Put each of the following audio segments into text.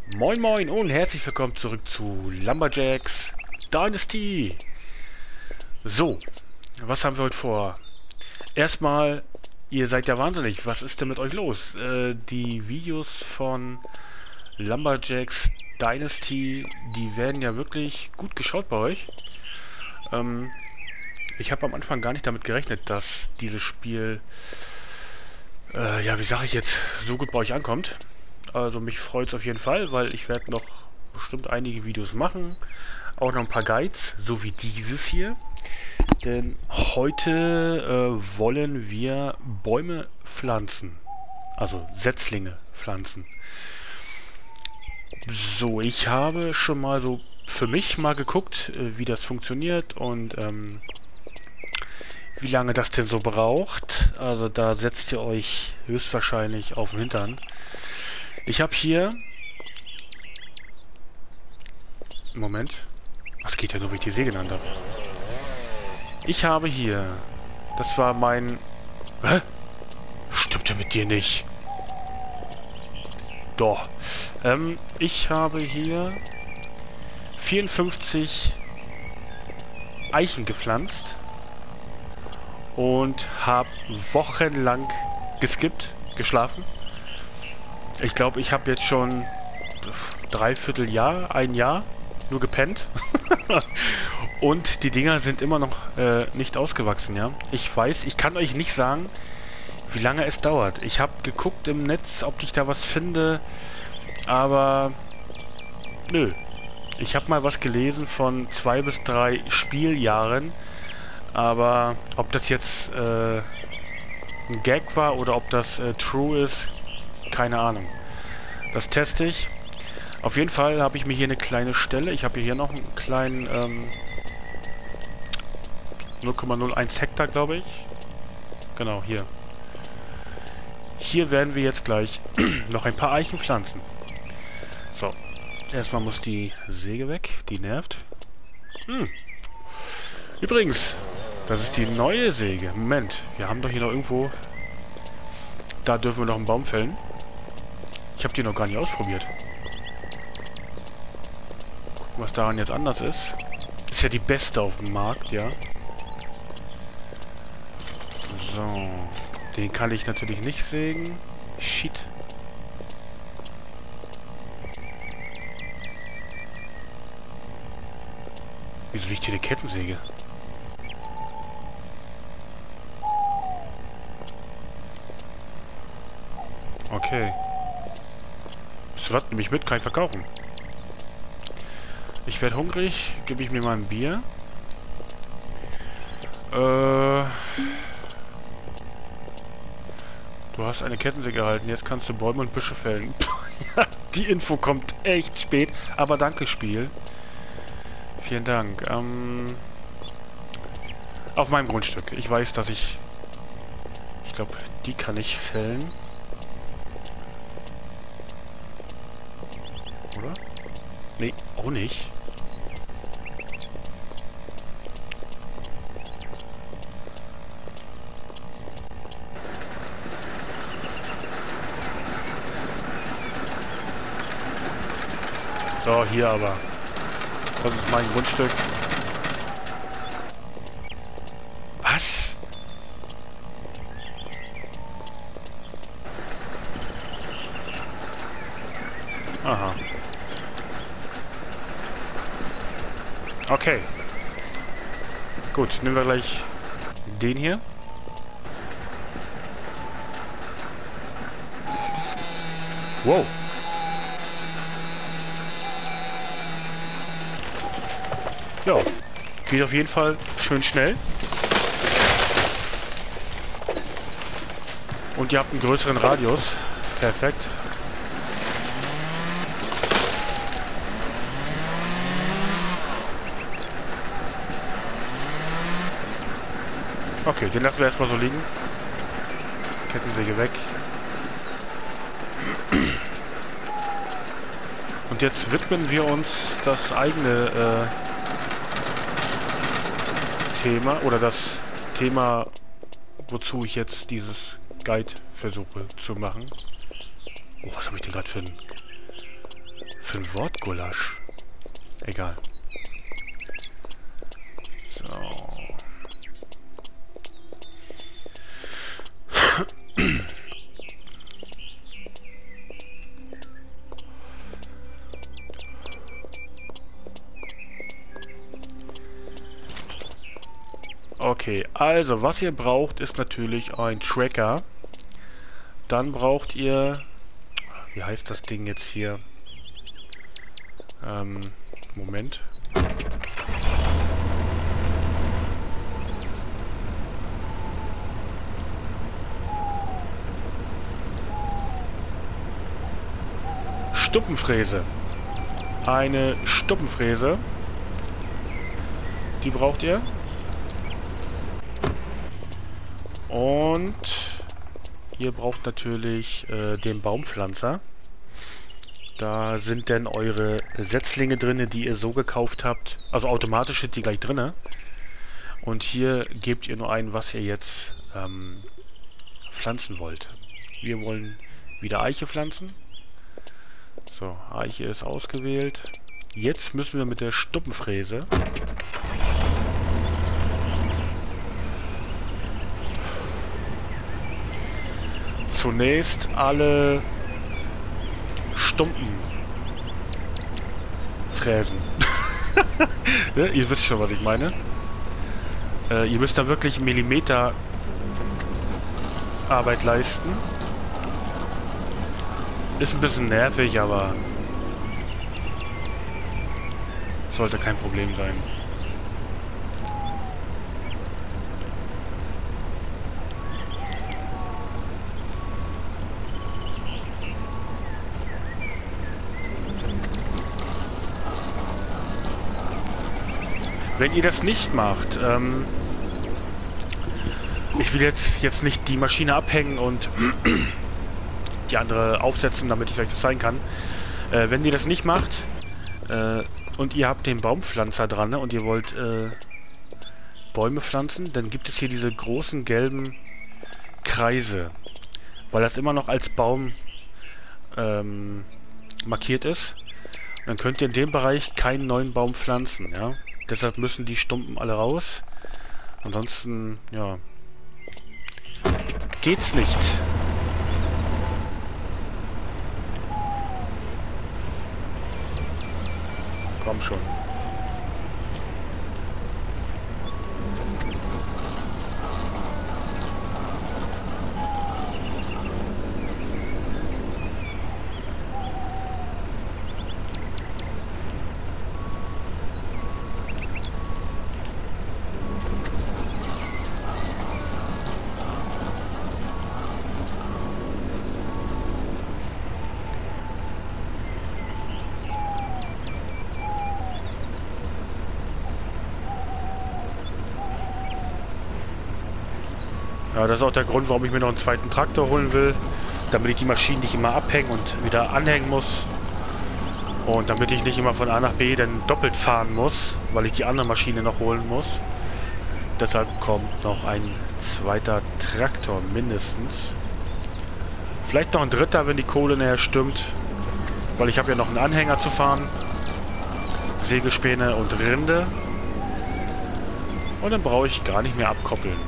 Moin Moin und herzlich willkommen zurück zu Lumberjacks Dynasty. So, was haben wir heute vor? Erstmal, ihr seid ja wahnsinnig. Was ist denn mit euch los? Die Videos von Lumberjacks Dynasty, die werden ja wirklich gut geschaut bei euch. Ähm, Ich habe am Anfang gar nicht damit gerechnet, dass dieses Spiel, ja, wie sage ich jetzt, so gut bei euch ankommt. Also mich freut es auf jeden Fall, weil ich werde noch bestimmt einige Videos machen. Auch noch ein paar Guides, so wie dieses hier. Denn heute wollen wir Bäume pflanzen. Also Setzlinge pflanzen. So, ich habe schon mal so für mich mal geguckt, wie das funktioniert und wie lange das denn so braucht. Also da setzt ihr euch höchstwahrscheinlich auf den Hintern. Ich habe hier... Moment. Das geht ja nur, wie ich die Säge genannt habe. Ich habe hier... Das war mein... Hä? Stimmt ja mit dir nicht. Doch. Ich habe hier 54 Eichen gepflanzt und habe wochenlang geskippt, geschlafen. Ich glaube, ich habe jetzt schon dreiviertel Jahr, ein Jahr nur gepennt. Und die Dinger sind immer noch nicht ausgewachsen, ja. Ich weiß, ich kann euch nicht sagen, wie lange es dauert. Ich habe geguckt im Netz, ob ich da was finde, aber nö. Ich habe mal was gelesen von 2 bis 3 Spieljahren, aber ob das jetzt ein Gag war oder ob das true ist, keine Ahnung. Das teste ich. Auf jeden Fall habe ich mir hier eine kleine Stelle. Ich habe hier noch einen kleinen 0,01 Hektar, glaube ich. Genau, hier. Hier werden wir jetzt gleich noch ein paar Eichen pflanzen. So. Erstmal muss die Säge weg. Die nervt. Übrigens, das ist die neue Säge. Moment, wir haben doch hier noch irgendwo... Da dürfen wir noch einen Baum fällen. Ich habe die noch gar nicht ausprobiert. Gucken, was daran jetzt anders ist. Ist ja die beste auf dem Markt, ja. So. Den kann ich natürlich nicht sägen. Shit. Wieso liegt hier die Kettensäge? Okay. Das wird nämlich mit, kann ich verkaufen. Ich werde hungrig, gebe ich mir mal ein Bier. Du hast eine Kettensäge erhalten, jetzt kannst du Bäume und Büsche fällen. Die Info kommt echt spät, aber danke, Spiel. Vielen Dank. Auf meinem Grundstück. Ich weiß, dass ich... Ich glaube, die kann ich fällen. Oder? Nee, auch nicht. So, hier aber. Das ist mein Grundstück. Was? Aha. Okay. Gut, nehmen wir gleich den hier. Wow. Ja, geht auf jeden Fall schön schnell. Und ihr habt einen größeren Radius. Perfekt. Okay, den lassen wir erstmal so liegen. Kettensäge weg. Und jetzt widmen wir uns das eigene Thema, oder das Thema, wozu ich jetzt dieses Guide versuche zu machen. Oh, was habe ich denn gerade für einen Für ein Wort Gulasch? Egal. So. Okay, also was ihr braucht, ist natürlich ein Tracker. Dann braucht ihr... Wie heißt das Ding jetzt hier? Moment. Stuppenfräse. Eine Stuppenfräse. Die braucht ihr. Und ihr braucht natürlich den Baumpflanzer. Da sind denn eure Setzlinge drin, die ihr so gekauft habt. Also automatisch sind die gleich drin. Und hier gebt ihr nur ein, was ihr jetzt pflanzen wollt. Wir wollen wieder Eiche pflanzen. So, Eiche ist ausgewählt. Jetzt müssen wir mit der Stuppenfräse zunächst alle Stumpen fräsen. Ja, ihr wisst schon, was ich meine. Ihr müsst da wirklich Millimeter Arbeit leisten. Ist ein bisschen nervig, aber sollte kein Problem sein. Wenn ihr das nicht macht, ich will jetzt nicht die Maschine abhängen und die andere aufsetzen, damit ich euch das zeigen kann. Wenn ihr das nicht macht und ihr habt den Baumpflanzer dran, ne, und ihr wollt Bäume pflanzen, dann gibt es hier diese großen gelben Kreise, weil das immer noch als Baum markiert ist. Dann könnt ihr in dem Bereich keinen neuen Baum pflanzen, ja. Deshalb müssen die Stumpen alle raus. Ansonsten, ja, geht's nicht. Komm schon. Ja, das ist auch der Grund, warum ich mir noch einen zweiten Traktor holen will. Damit ich die Maschinen nicht immer abhängen und wieder anhängen muss. Und damit ich nicht immer von A nach B dann doppelt fahren muss, weil ich die andere Maschine noch holen muss. Deshalb kommt noch ein zweiter Traktor mindestens. Vielleicht noch ein dritter, wenn die Kohle näher stimmt. Weil ich habe ja noch einen Anhänger zu fahren. Sägespäne und Rinde. Und dann brauche ich gar nicht mehr abkoppeln.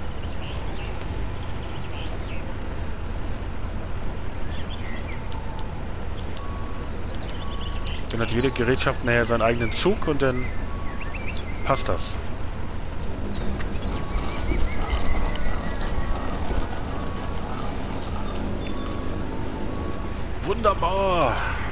Dann hat jede Gerätschaft nachher seinen eigenen Zug und dann passt das. Wunderbar!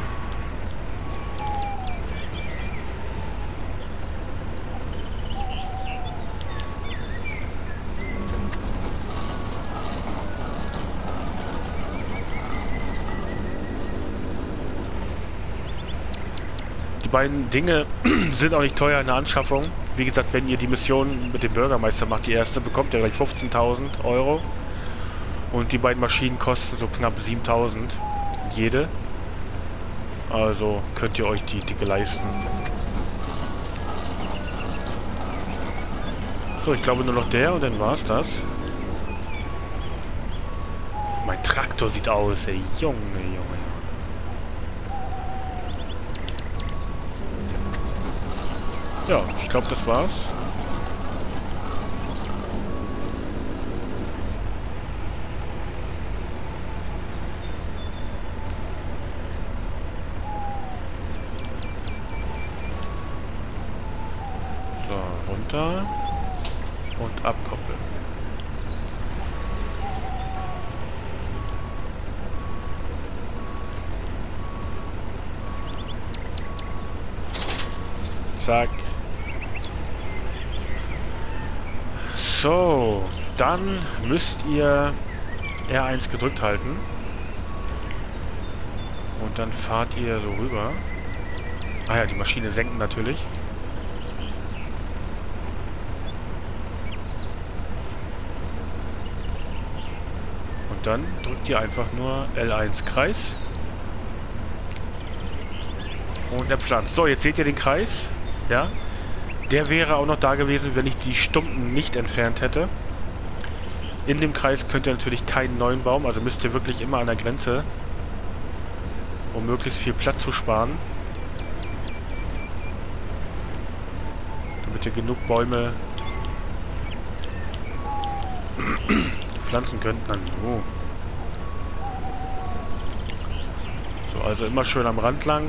Die beiden Dinge sind auch nicht teuer in der Anschaffung. Wie gesagt, wenn ihr die Mission mit dem Bürgermeister macht, die erste, bekommt ihr gleich 15.000 Euro. Und die beiden Maschinen kosten so knapp 7.000 jede. Also könnt ihr euch die dicke leisten. So, ich glaube nur noch der und dann war's das. Mein Traktor sieht aus, ey. Junge, Junge. Ja, ich glaube, das war's. So, runter und abkoppeln. Zack. So, dann müsst ihr R1 gedrückt halten. Und dann fahrt ihr so rüber. Ah ja, die Maschine senken natürlich. Und dann drückt ihr einfach nur L1 Kreis. Und er pflanzt. So, jetzt seht ihr den Kreis. Ja. Der wäre auch noch da gewesen, wenn ich die Stumpen nicht entfernt hätte. In dem Kreis könnt ihr natürlich keinen neuen Baum, also müsst ihr wirklich immer an der Grenze, um möglichst viel Platz zu sparen. Damit ihr genug Bäume pflanzen könnt. Oh. So, also immer schön am Rand lang.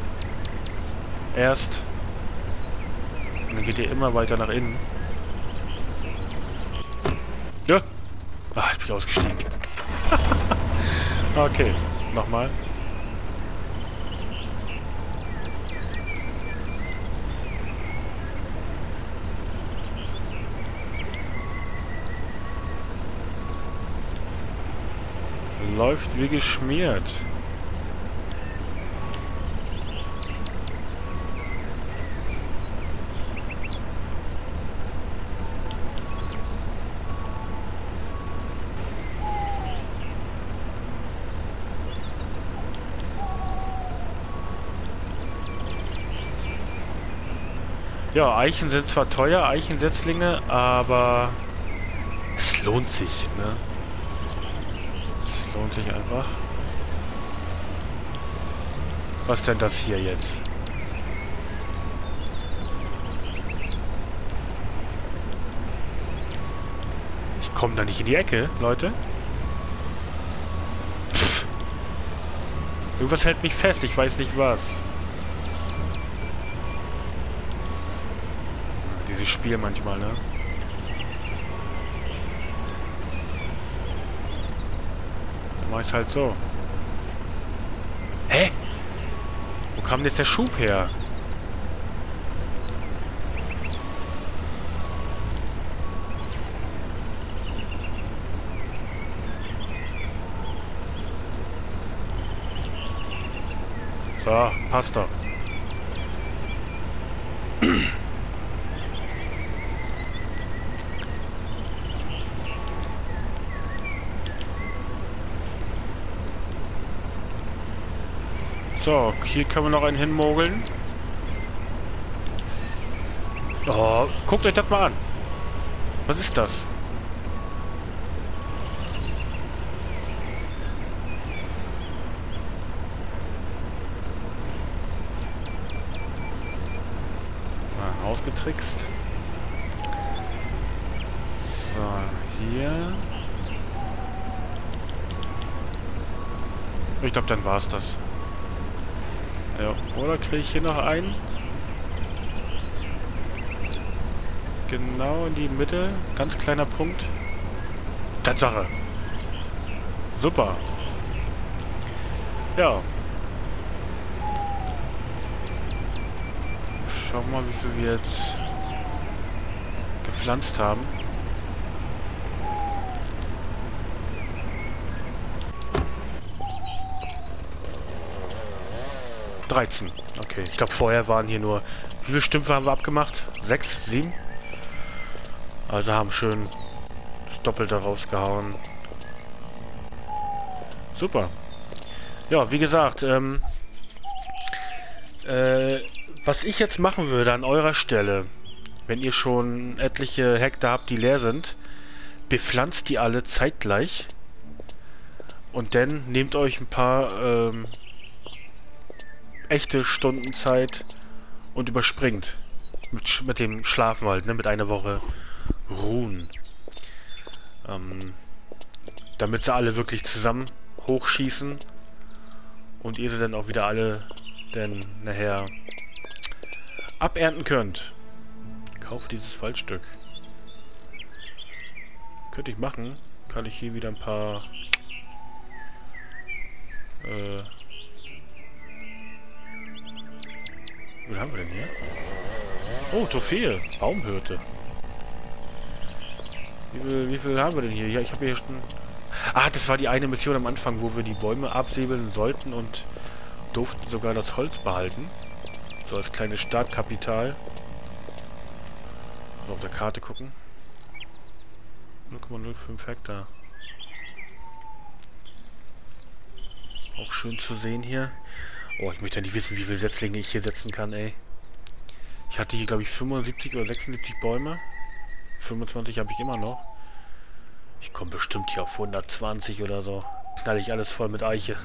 Erst. Und dann geht ihr immer weiter nach innen. Ja. Ah, ich bin ausgestiegen. Okay, nochmal. Läuft wie geschmiert. Ja, Eichen sind zwar teuer, Eichensetzlinge, aber es lohnt sich, ne? Es lohnt sich einfach. Was denn das hier jetzt? Ich komme da nicht in die Ecke, Leute. Pff. Irgendwas hält mich fest, ich weiß nicht was. Dieses Spiel manchmal, ne? Dann mach ich's halt so. Hä? Wo kam denn jetzt der Schub her? So, passt doch. So, hier können wir noch einen hinmogeln. Oh, guckt euch das mal an. Was ist das? Mal ausgetrickst. So, hier. Ich glaube, dann war es das. Ja, oder kriege ich hier noch einen? Genau in die Mitte. Ganz kleiner Punkt. Tatsache. Super. Ja. Schauen wir mal, wie viel wir jetzt gepflanzt haben. Okay, ich glaube vorher waren hier nur... Wie viele Stümpfe haben wir abgemacht? 6, 7? Also haben schön das Doppelte rausgehauen. Super. Ja, wie gesagt, was ich jetzt machen würde an eurer Stelle, wenn ihr schon etliche Hektar habt, die leer sind, bepflanzt die alle zeitgleich und dann nehmt euch ein paar echte Stunden Zeit und überspringt mit dem Schlafen halt, ne? Mit einer Woche ruhen. Damit sie alle wirklich zusammen hochschießen und ihr sie dann auch wieder alle dann nachher abernten könnt. Kauf dieses Waldstück. Könnte ich machen. Kann ich hier wieder ein paar wie haben wir denn hier? Oh, Trophäe. Baumhirte. Wie viel haben wir denn hier? Ja, ich habe hier schon... Ah, das war die eine Mission am Anfang, wo wir die Bäume absäbeln sollten und durften sogar das Holz behalten. So als kleines Startkapital. Also auf der Karte gucken. 0,05 Hektar. Auch schön zu sehen hier. Oh, ich möchte ja nicht wissen, wie viele Setzlinge ich hier setzen kann, ey. Ich hatte hier, glaube ich, 75 oder 76 Bäume. 25 habe ich immer noch. Ich komme bestimmt hier auf 120 oder so. Knall ich alles voll mit Eiche.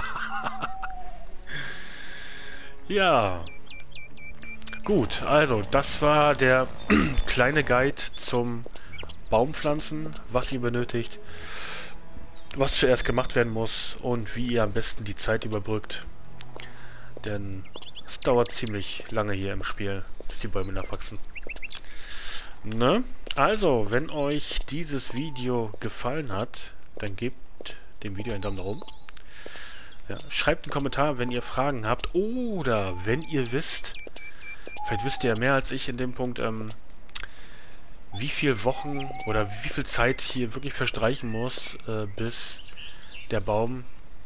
Ja. Gut, also das war der kleine Guide zum Baumpflanzen, was ihr benötigt, was zuerst gemacht werden muss und wie ihr am besten die Zeit überbrückt. Denn es dauert ziemlich lange hier im Spiel, bis die Bäume nachwachsen. Ne? Also, wenn euch dieses Video gefallen hat, dann gebt dem Video einen Daumen nach oben. Ja, schreibt einen Kommentar, wenn ihr Fragen habt oder wenn ihr wisst, vielleicht wisst ihr ja mehr als ich in dem Punkt, wie viele Wochen oder wie viel Zeit hier wirklich verstreichen muss, bis der Baum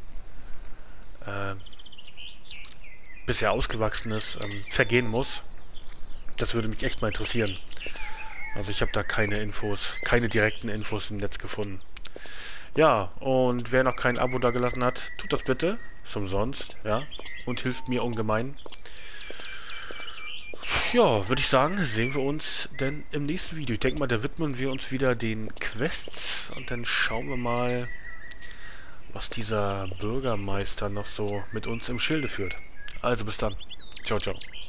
bis er ausgewachsen ist, vergehen muss. Das würde mich echt mal interessieren. Also ich habe da keine Infos, keine direkten Infos im Netz gefunden. Ja, und wer noch kein Abo da gelassen hat, tut das bitte. Ist umsonst, ja. Und hilft mir ungemein. Ja, würde ich sagen, sehen wir uns denn im nächsten Video. Ich denke mal, da widmen wir uns wieder den Quests und dann schauen wir mal, was dieser Bürgermeister noch so mit uns im Schilde führt. Also bis dann. Ciao, ciao.